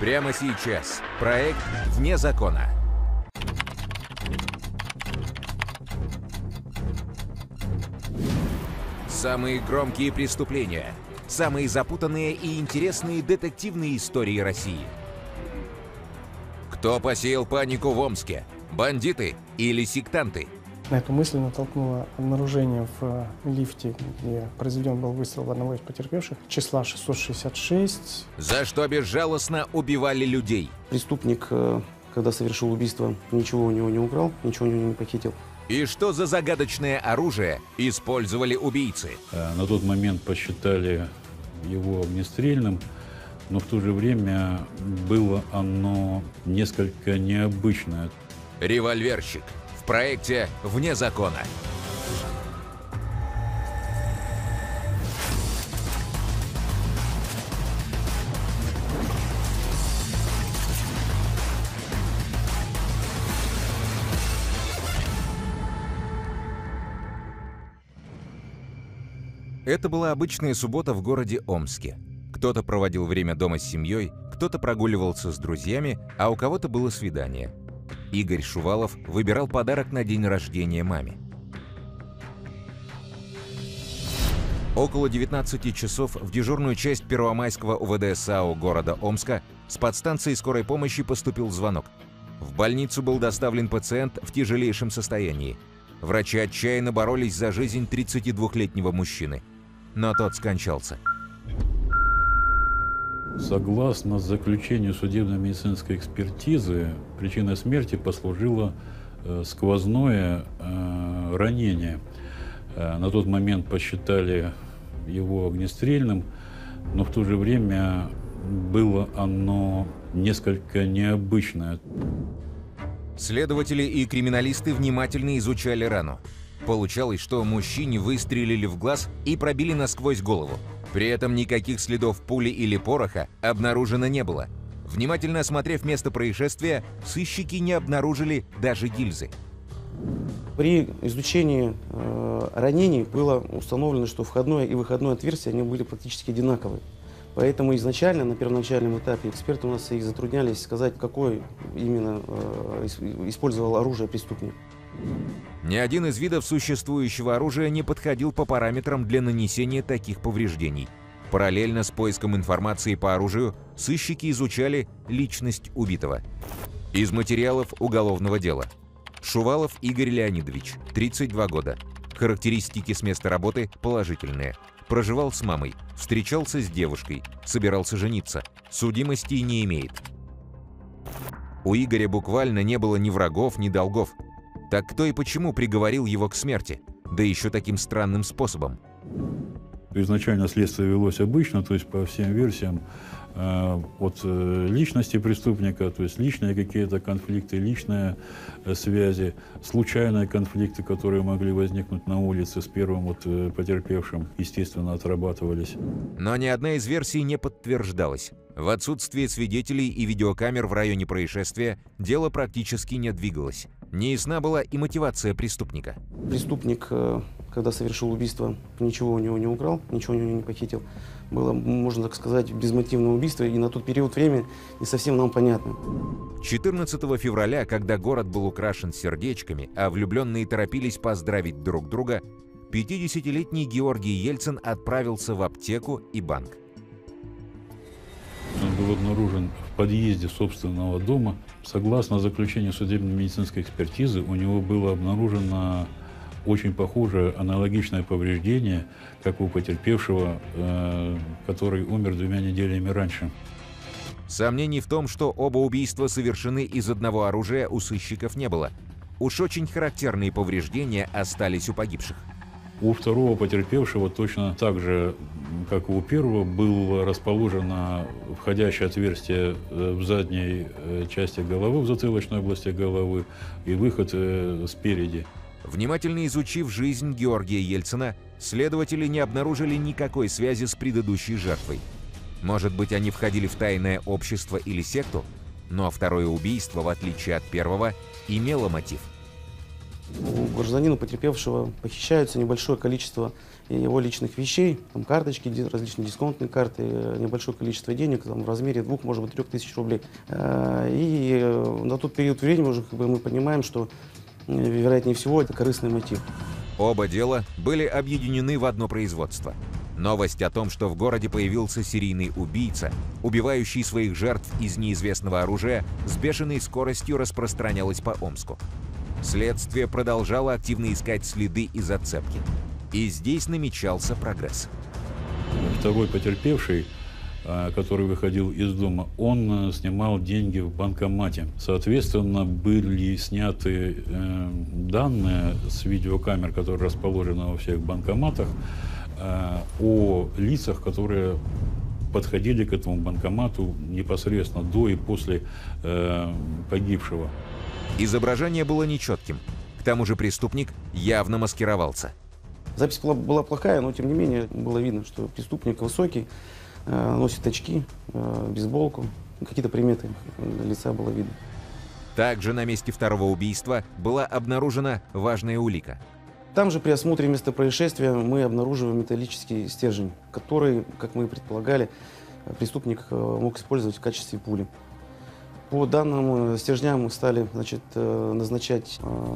Прямо сейчас. Проект «Вне закона». Самые громкие преступления. Самые запутанные и интересные детективные истории России. Кто посеял панику в Омске? Бандиты или сектанты? На эту мысль натолкнуло обнаружение в лифте, где произведен был выстрел в одного из потерпевших, числа 666. За что безжалостно убивали людей? Преступник, когда совершил убийство, ничего у него не украл, ничего у него не похитил. И что за загадочное оружие использовали убийцы? На тот момент посчитали его огнестрельным, но в то же время было оно несколько необычное. Револьверщик. В проекте «Вне закона». Это была обычная суббота в городе Омске. Кто-то проводил время дома с семьей, кто-то прогуливался с друзьями, а у кого-то было свидание. Игорь Шувалов выбирал подарок на день рождения маме. Около 19 часов в дежурную часть Первомайского УВД САУ города Омска с подстанции скорой помощи поступил звонок. В больницу был доставлен пациент в тяжелейшем состоянии. Врачи отчаянно боролись за жизнь 32-летнего мужчины, но тот скончался. Согласно заключению судебно-медицинской экспертизы, причиной смерти послужило сквозное ранение. На тот момент посчитали его огнестрельным, но в то же время было оно несколько необычное. Следователи и криминалисты внимательно изучали рану. Получалось, что мужчине выстрелили в глаз и пробили насквозь голову. При этом никаких следов пули или пороха обнаружено не было. Внимательно осмотрев место происшествия, сыщики не обнаружили даже гильзы. При изучении ранений было установлено, что входное и выходное отверстие они были практически одинаковые. Поэтому изначально, на первоначальном этапе, эксперты у нас и затруднялись сказать, какой именно использовал оружие преступник. Ни один из видов существующего оружия не подходил по параметрам для нанесения таких повреждений. Параллельно с поиском информации по оружию, сыщики изучали личность убитого. Из материалов уголовного дела. Шувалов Игорь Леонидович, 32 года. Характеристики с места работы положительные. Проживал с мамой, встречался с девушкой, собирался жениться. Судимости не имеет. У Игоря буквально не было ни врагов, ни долгов. Так кто и почему приговорил его к смерти? Да еще таким странным способом. Изначально следствие велось обычно, то есть по всем версиям от личности преступника, то есть личные какие-то конфликты, личные связи, случайные конфликты, которые могли возникнуть на улице с первым потерпевшим, естественно, отрабатывались. Но ни одна из версий не подтверждалась. В отсутствие свидетелей и видеокамер в районе происшествия дело практически не двигалось. Неясна была и мотивация преступника. Преступник, когда совершил убийство, ничего у него не украл, ничего у него не похитил. Было, можно так сказать, безмотивное убийство, и на тот период времени не совсем нам понятно. 14 февраля, когда город был украшен сердечками, а влюбленные торопились поздравить друг друга, 50-летний Георгий Ельцин отправился в аптеку и банк. Он был обнаружен в подъезде собственного дома. Согласно заключению судебно-медицинской экспертизы, у него было обнаружено очень похожее аналогичное повреждение, как у потерпевшего, который умер 2 неделями раньше. Сомнений в том, что оба убийства совершены из одного оружия, у сыщиков не было. Уж очень характерные повреждения остались у погибших. У второго потерпевшего точно так же, как и у первого, было расположено входящее отверстие в задней части головы, в затылочной области головы, и выход спереди. Внимательно изучив жизнь Георгия Ельцина, следователи не обнаружили никакой связи с предыдущей жертвой. Может быть, они входили в тайное общество или секту? Но второе убийство, в отличие от первого, имело мотив. У гражданина потерпевшего похищается небольшое количество его личных вещей, там, карточки, различные дисконтные карты, небольшое количество денег там, в размере 2, может быть, 3000 рублей. И на тот период времени уже мы понимаем, что, вероятнее всего, это корыстный мотив. Оба дела были объединены в одно производство. Новость о том, что в городе появился серийный убийца, убивающий своих жертв из неизвестного оружия, с бешеной скоростью распространялась по Омску. Следствие продолжало активно искать следы и зацепки. И здесь намечался прогресс. Второй потерпевший, который выходил из дома, он снимал деньги в банкомате. Соответственно, были сняты данные с видеокамер, которые расположены во всех банкоматах, о лицах, которые подходили к этому банкомату непосредственно до и после погибшего. Изображение было нечетким. К тому же преступник явно маскировался. Запись была плохая, но тем не менее было видно, что преступник высокий, носит очки, бейсболку, какие-то приметы лица было видно. Также на месте второго убийства была обнаружена важная улика. Там же при осмотре места происшествия мы обнаруживаем металлический стержень, который, как мы и предполагали, преступник мог использовать в качестве пули. По данным стержням мы стали назначать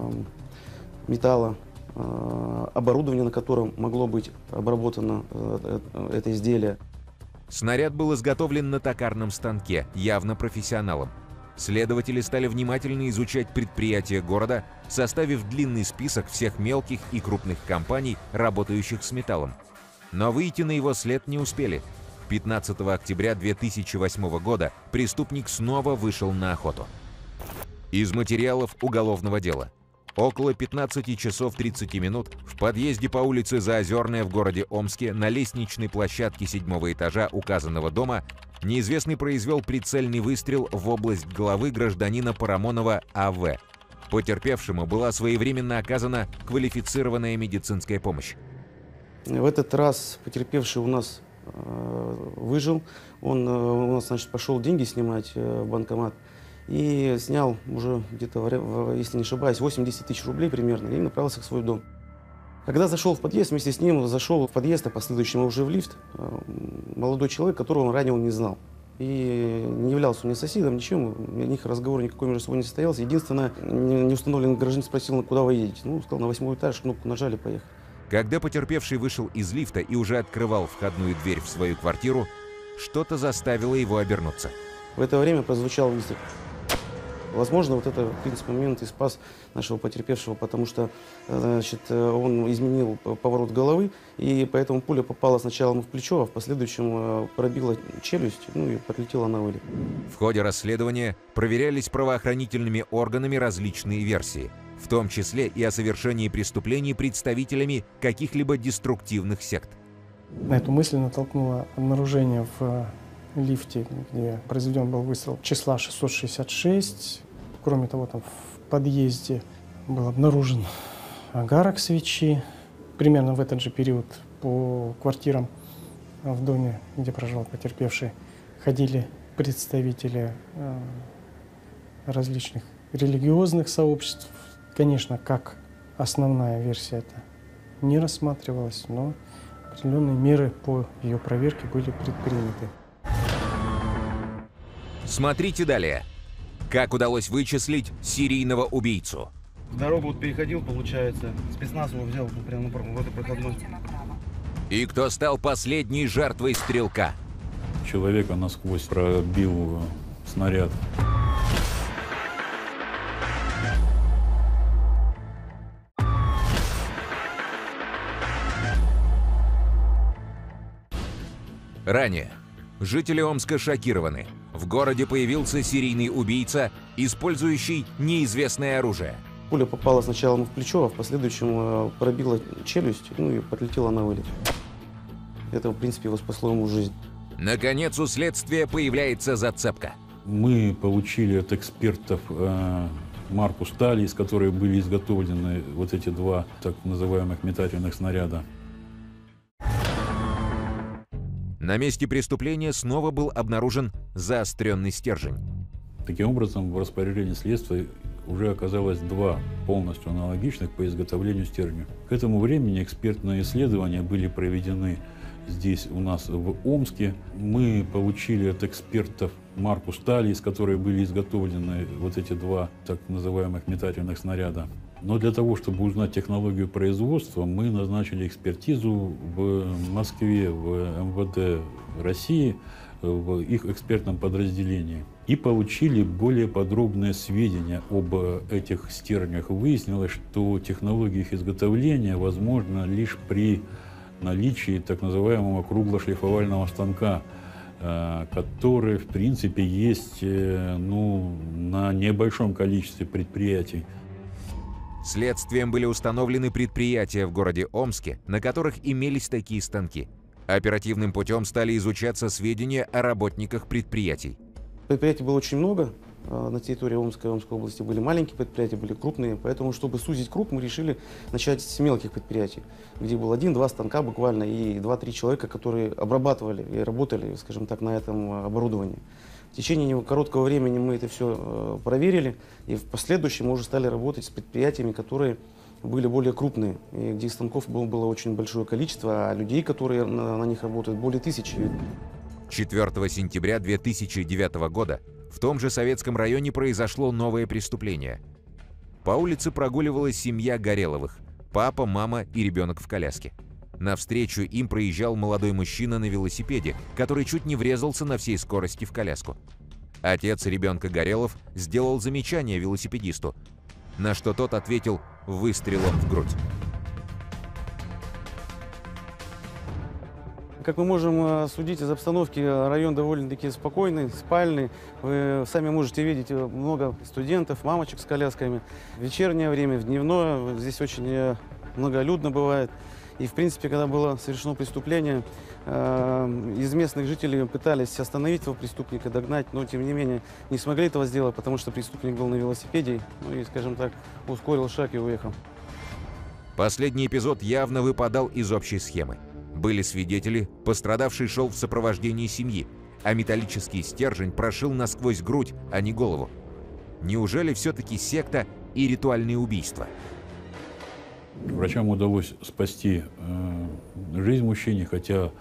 оборудование, на котором могло быть обработано это изделие. Снаряд был изготовлен на токарном станке, явно профессионалом. Следователи стали внимательно изучать предприятия города, составив длинный список всех мелких и крупных компаний, работающих с металлом. Но выйти на его след не успели. 15 октября 2008 года преступник снова вышел на охоту. Из материалов уголовного дела. Около 15 часов 30 минут в подъезде по улице Заозерная в городе Омске на лестничной площадке 7-го этажа указанного дома неизвестный произвел прицельный выстрел в область головы гражданина Парамонова А.В. Потерпевшему была своевременно оказана квалифицированная медицинская помощь. В этот раз потерпевший у нас выжил. Он у нас, пошел деньги снимать в банкомат и снял уже где-то, если не ошибаюсь, 80 тысяч рублей примерно и направился в свой дом. Когда зашел в подъезд, вместе с ним зашел в подъезд, а последующим уже в лифт, молодой человек, которого он ранее не знал. И не являлся он ни соседом, ничем, у них разговор никакой между собой не состоялся. Единственное, неустановленный гражданин спросил, куда вы едете. Ну, сказал, на 8-й этаж, кнопку нажали, поехали. Когда потерпевший вышел из лифта и уже открывал входную дверь в свою квартиру, что-то заставило его обернуться. В это время прозвучал выстрел. Возможно, вот это, в принципе, момент и спас нашего потерпевшего, потому что, он изменил поворот головы, и поэтому пуля попала сначала ему в плечо, а в последующем пробила челюсть, и подлетела на вылет. В ходе расследования проверялись правоохранительными органами различные версии, в том числе и о совершении преступлений представителями каких-либо деструктивных сект. На эту мысль натолкнуло обнаружение в лифте, где произведен был выстрел, числа 666. Кроме того, там в подъезде был обнаружен огарок свечи. Примерно в этот же период по квартирам в доме, где проживал потерпевший, ходили представители различных религиозных сообществ. Конечно, как основная версия это не рассматривалась, но определенные меры по ее проверке были предприняты. Смотрите далее. Как удалось вычислить серийного убийцу? Дорогу переходил, получается, спецназ его взял прямо в этой проходной. И кто стал последней жертвой стрелка? Человека насквозь пробил снаряд. Ранее жители Омска шокированы. В городе появился серийный убийца, использующий неизвестное оружие. Пуля попала сначала ему в плечо, а в последующем пробила челюсть, и подлетела на вылет. Это, в принципе, его спасло ему жизнь. Наконец, у следствия появляется зацепка. Мы получили от экспертов марку стали, из которой были изготовлены вот эти два так называемых метательных снаряда. На месте преступления снова был обнаружен заостренный стержень. Таким образом, в распоряжении следствия уже оказалось 2 полностью аналогичных по изготовлению стержня. К этому времени экспертные исследования были проведены здесь у нас в Омске. Мы получили от экспертов марку стали, из которой были изготовлены вот эти 2 так называемых метательных снаряда. Но для того, чтобы узнать технологию производства, мы назначили экспертизу в Москве, в МВД России, в их экспертном подразделении. И получили более подробные сведения об этих стержнях. Выяснилось, что технология их изготовления возможна лишь при наличии так называемого круглошлифовального станка, который, в принципе, есть на небольшом количестве предприятий. Следствием были установлены предприятия в городе Омске, на которых имелись такие станки. Оперативным путем стали изучаться сведения о работниках предприятий. Предприятий было очень много. На территории Омской области были маленькие предприятия, были крупные. Поэтому, чтобы сузить круг, мы решили начать с мелких предприятий, где было 1-2 станка буквально и 2-3 человека, которые обрабатывали и работали, скажем так, на этом оборудовании. В течение короткого времени мы это все проверили, и в последующем мы уже стали работать с предприятиями, которые были более крупные, и где станков было очень большое количество, а людей, которые на них работают, более 1000. 4 сентября 2009 года в том же Советском районе произошло новое преступление. По улице прогуливалась семья Гореловых – папа, мама и ребенок в коляске. Навстречу им проезжал молодой мужчина на велосипеде, который чуть не врезался на всей скорости в коляску. Отец ребенка Горелов сделал замечание велосипедисту, на что тот ответил выстрелом в грудь. Как мы можем судить из обстановки, район довольно-таки спокойный, спальный. Вы сами можете видеть много студентов, мамочек с колясками. В вечернее время, в дневное здесь очень многолюдно бывает. И, в принципе, когда было совершено преступление, из местных жителей пытались остановить этого преступника, догнать, но, тем не менее, не смогли этого сделать, потому что преступник был на велосипеде, ну и, скажем так, ускорил шаг и уехал. Последний эпизод явно выпадал из общей схемы. Были свидетели, пострадавший шел в сопровождении семьи, а металлический стержень прошил насквозь грудь, а не голову. Неужели все-таки секта и ритуальные убийства? Врачам удалось спасти жизнь мужчине, хотя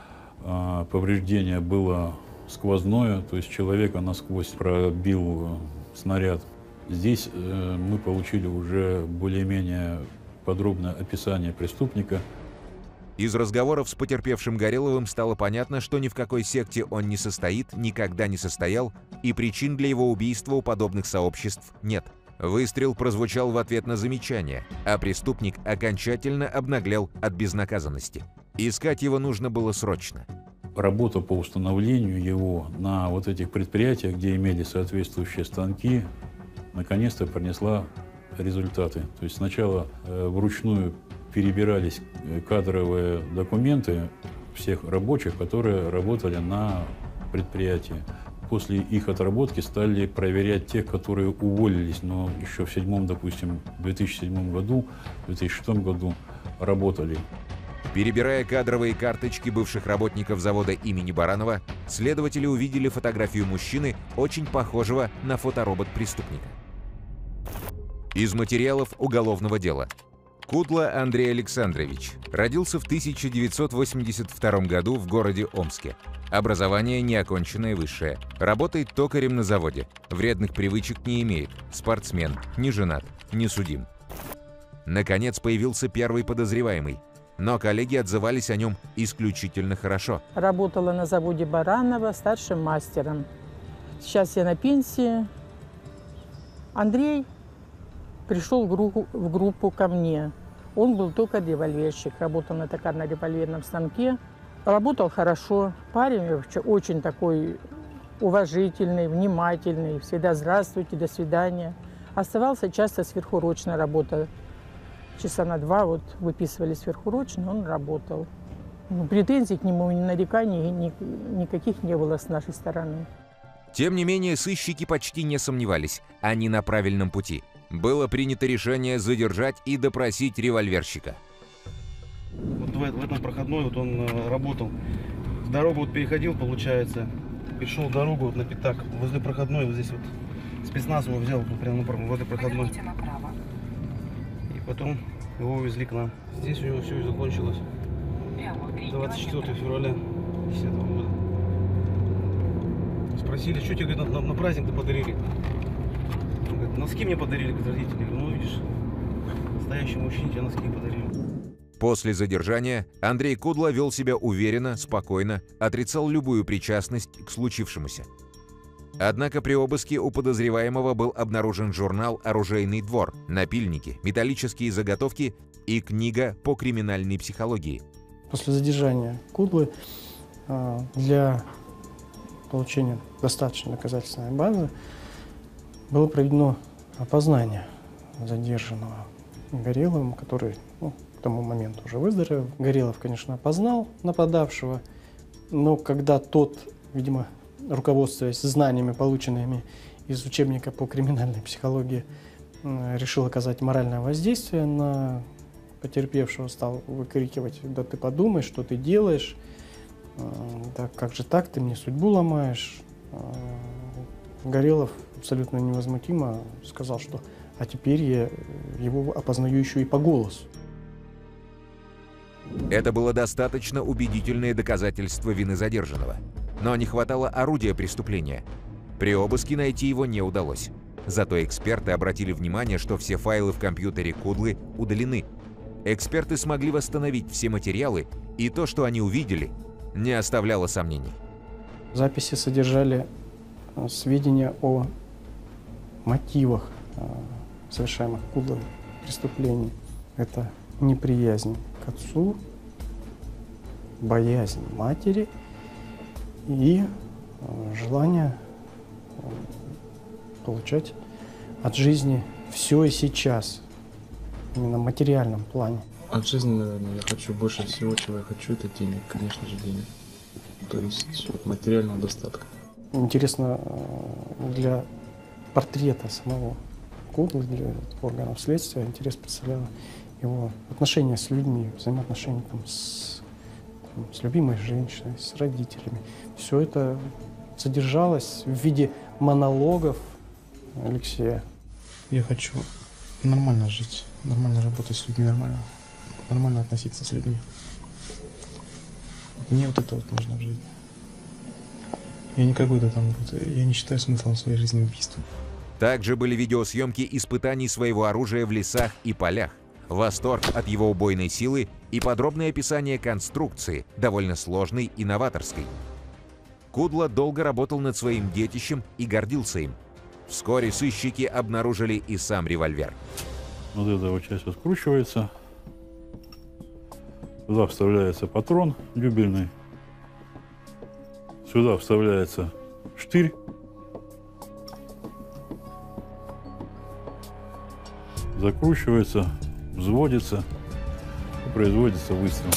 повреждение было сквозное, то есть человека насквозь пробил снаряд. Здесь мы получили уже более-менее подробное описание преступника. Из разговоров с потерпевшим Гореловым стало понятно, что ни в какой секте он не состоит, никогда не состоял, и причин для его убийства у подобных сообществ нет. Выстрел прозвучал в ответ на замечание, а преступник окончательно обнаглел от безнаказанности. Искать его нужно было срочно. Работа по установлению его на вот этих предприятиях, где имели соответствующие станки, наконец-то принесла результаты. То есть сначала вручную перебирались кадровые документы всех рабочих, которые работали на предприятии. После их отработки стали проверять тех, которые уволились, но еще в 2007 году, в 2006 году работали. Перебирая кадровые карточки бывших работников завода имени Баранова, следователи увидели фотографию мужчины, очень похожего на фоторобот преступника. Из материалов уголовного дела. Кудла Андрей Александрович. Родился в 1982 году в городе Омске. Образование неоконченное высшее. Работает токарем на заводе. Вредных привычек не имеет. Спортсмен. Не женат. Не судим. Наконец появился первый подозреваемый. Но коллеги отзывались о нем исключительно хорошо. Работала на заводе Баранова старшим мастером. Сейчас я на пенсии. Андрей пришел в группу ко мне. Он был токарь-револьверщик, работал на токарно-револьверном станке. Работал хорошо. Парень вообще очень такой уважительный, внимательный. Всегда здравствуйте, до свидания. Оставался часто сверхурочно работа. Часа на 2 вот выписывали сверхурочно, он работал. Претензий к нему, ни нареканий никаких не было с нашей стороны. Тем не менее, сыщики почти не сомневались, они на правильном пути. Было принято решение задержать и допросить револьверщика. Вот в этом проходной вот он работал. Дорогу вот переходил, получается, перешел дорогу вот на пятак. Возле проходной вот здесь вот Спецназ его взял прямо в этой проходной. И потом его увезли к нам. Здесь у него все и закончилось. 24 февраля 2010 года. Спросили, что тебе на праздник-то подарили? Он говорит, носки мне подарили, говорит, родители. Я говорю, ну видишь, настоящему мужчине тебе носки подарили. После задержания Андрей Кудло вел себя уверенно, спокойно, отрицал любую причастность к случившемуся. Однако при обыске у подозреваемого был обнаружен журнал «Оружейный двор», напильники, металлические заготовки и книга по криминальной психологии. После задержания Кудлы для получения достаточной доказательственной базы было проведено опознание задержанного Гореловым, который к тому моменту уже выздоровел. Горелов, конечно, опознал нападавшего, но когда тот, видимо, руководствуясь знаниями, полученными из учебника по криминальной психологии, решил оказать моральное воздействие на потерпевшего, стал выкрикивать: «Да ты подумай, что ты делаешь, да как же так, ты мне судьбу ломаешь». Горелов абсолютно невозмутимо сказал, что «а теперь я его опознаю еще и по голосу». Это было достаточно убедительное доказательство вины задержанного. Но не хватало орудия преступления. При обыске найти его не удалось. Зато эксперты обратили внимание, что все файлы в компьютере Кудлы удалены. Эксперты смогли восстановить все материалы, и то, что они увидели, не оставляло сомнений. Записи содержали сведения о мотивах совершаемых Кудлой преступлений. Это неприязнь к отцу, боязнь матери и желание получать от жизни все и сейчас, именно в материальном плане. От жизни, наверное, я хочу больше всего, чего я хочу, это денег, конечно же, денег. То есть материального достатка. Интересно, для портрета самого Кудлы, для органов следствия, интерес представляло его отношения с людьми, взаимоотношения с любимой женщиной, с родителями. Все это содержалось в виде монологов Алексея. Я хочу нормально жить, нормально работать с людьми, нормально относиться с людьми. Мне вот это вот нужно в жизни. Я не какой-то там, я не считаю смыслом своей жизни убийство. Также были видеосъемки испытаний своего оружия в лесах и полях, восторг от его убойной силы и подробное описание конструкции, довольно сложной и новаторской. Кудло долго работал над своим детищем и гордился им. Вскоре сыщики обнаружили и сам револьвер. Вот эта вот часть скручивается. Сюда вставляется патрон дюбельный. Сюда вставляется штырь. Закручивается, взводится и производится выстрел.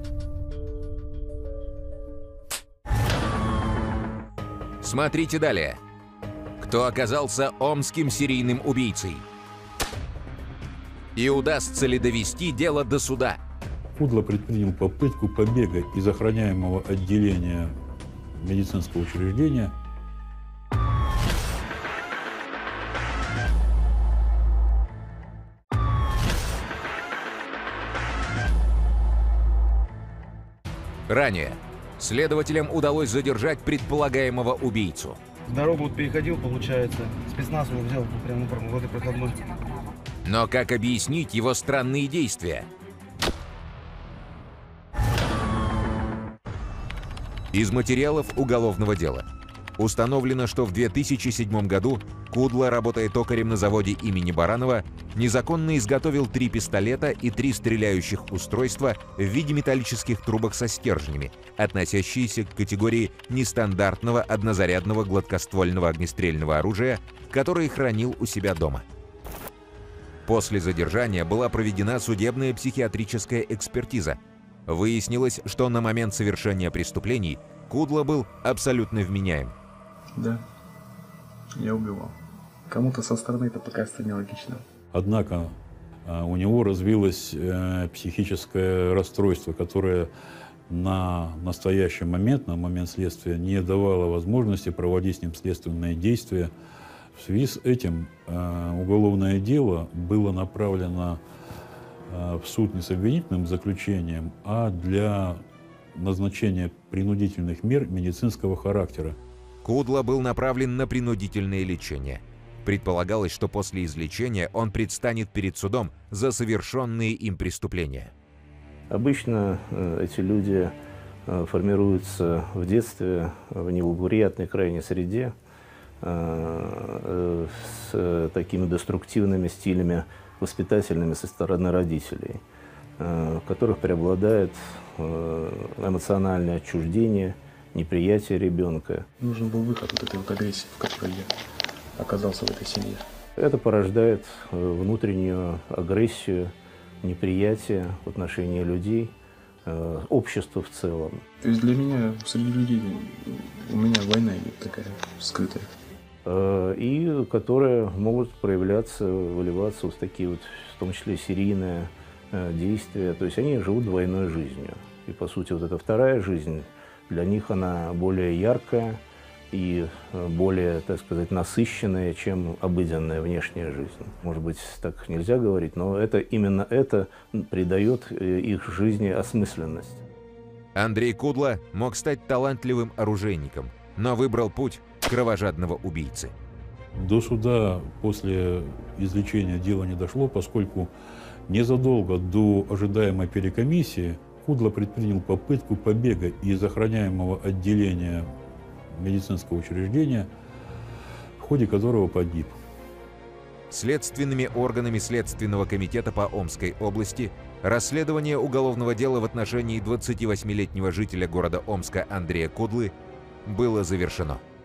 Смотрите далее. Кто оказался омским серийным убийцей? И удастся ли довести дело до суда? Кудло предпринял попытку побега из охраняемого отделения медицинского учреждения. Ранее следователям удалось задержать предполагаемого убийцу. Дорогу вот переходил, получается, спецназ его взял прямо в этой проходной. Но как объяснить его странные действия? Из материалов уголовного дела установлено, что в 2007 году Кудло, работая токарем на заводе имени Баранова, незаконно изготовил 3 пистолета и 3 стреляющих устройства в виде металлических трубок со стержнями, относящиеся к категории нестандартного однозарядного гладкоствольного огнестрельного оружия, которое хранил у себя дома. После задержания была проведена судебная психиатрическая экспертиза. Выяснилось, что на момент совершения преступлений Кудло был абсолютно вменяем. Да, я убивал. Кому-то со стороны это покажется нелогично. Однако у него развилось психическое расстройство, которое на настоящий момент, на момент следствия, не давало возможности проводить с ним следственные действия В связи с этим уголовное дело было направлено в суд не с обвинительным заключением, а для назначения принудительных мер медицинского характера. Кудла был направлен на принудительное лечение. Предполагалось, что после излечения он предстанет перед судом за совершенные им преступления. Обычно эти люди формируются в детстве в неблагоприятной крайней среде, с такими деструктивными стилями воспитательными со стороны родителей, в которых преобладает эмоциональное отчуждение, неприятие ребенка. Нужен был выход от этой вот агрессии, в которой я оказался в этой семье. Это порождает внутреннюю агрессию, неприятие в отношении людей, общества в целом. То есть для меня, среди людей, у меня война идет такая скрытая. И которые могут проявляться, выливаться в такие вот, в том числе серийные действия. То есть они живут двойной жизнью. И, по сути, вот эта вторая жизнь, для них она более яркая и более, так сказать, насыщенная, чем обыденная внешняя жизнь. Может быть, так нельзя говорить, но именно это придает их жизни осмысленность. Андрей Кудла мог стать талантливым оружейником, но выбрал путь кровожадного убийцы. До суда после излечения дело не дошло, поскольку незадолго до ожидаемой перекомиссии Кудла предпринял попытку побега из охраняемого отделения медицинского учреждения, в ходе которого погиб. Следственными органами Следственного комитета по Омской области расследование уголовного дела в отношении 28-летнего жителя города Омска Андрея Кудлы было завершено.